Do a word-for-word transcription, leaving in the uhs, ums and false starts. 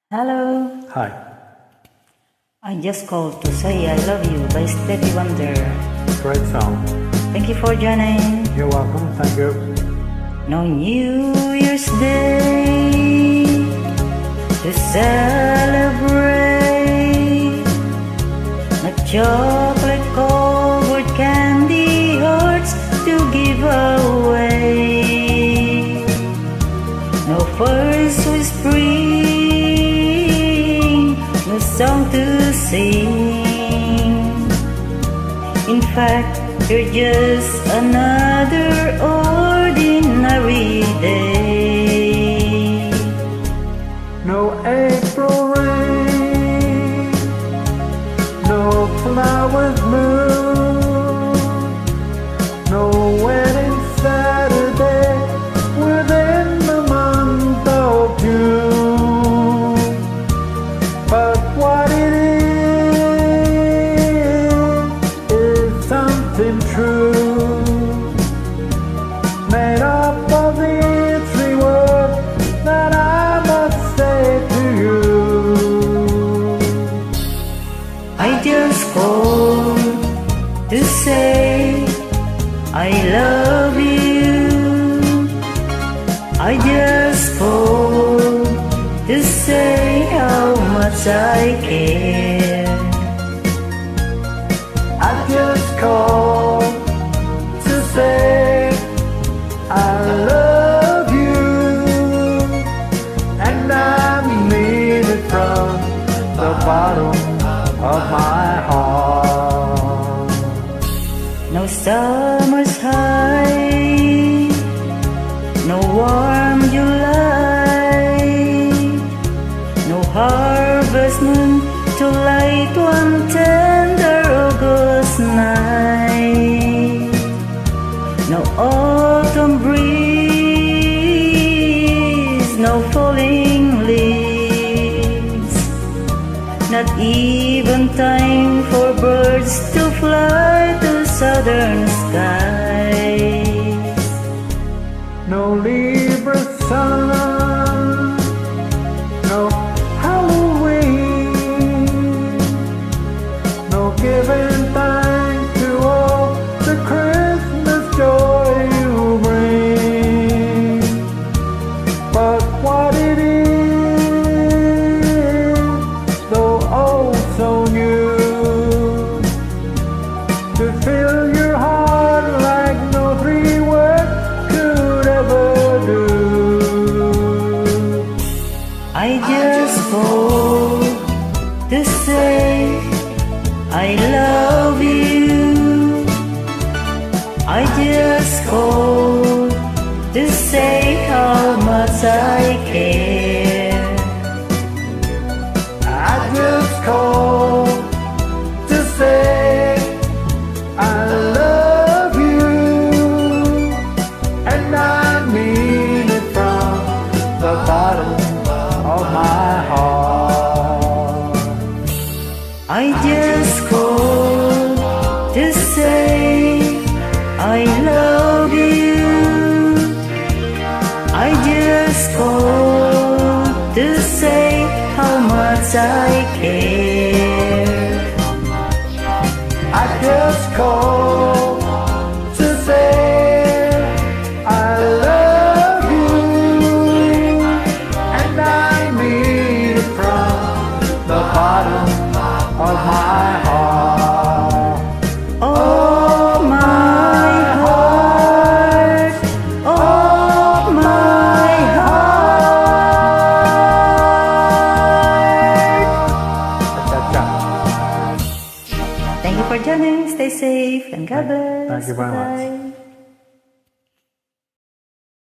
Hello. Hi. I just called to say I love you by Stevie Wonder. Great song. Thank you for joining. You're welcome. Thank you. No New Year's Day to celebrate. No chocolate covered candy hearts to give away. No first with spring, no song to sing. In fact, you're just another ordinary day. No April rain, no flowers bloom, no wedding Saturday within the month of June. But what it is, is something true, made up of these three words that I must say to you. I just called to say I love you. I just called to say how much I care. I just called to say I love you, and I mean it from the bottom of my heart. No summer's high, no warm July, no harvest moon to light one tender August night, no autumn breeze, no falling leaves, not even time for birds to fly to southern skies. No Libra sun, no Halloween, no giving thanks to all the Christmas joy you bring. But what it is, though oh so new, to fill your heart like no three words could ever do. I just called to say I love you. I just called to say how much I care. I just called to say I love you, and I mean it from the bottom of my heart. I just called to say I love you. I just called to say how much I care. I just called to say I love you, and I mean it from the bottom of my heart. Oh my heart, oh my heart. Thank you for joining. Stay safe and God bless. Thank you very much. Bye.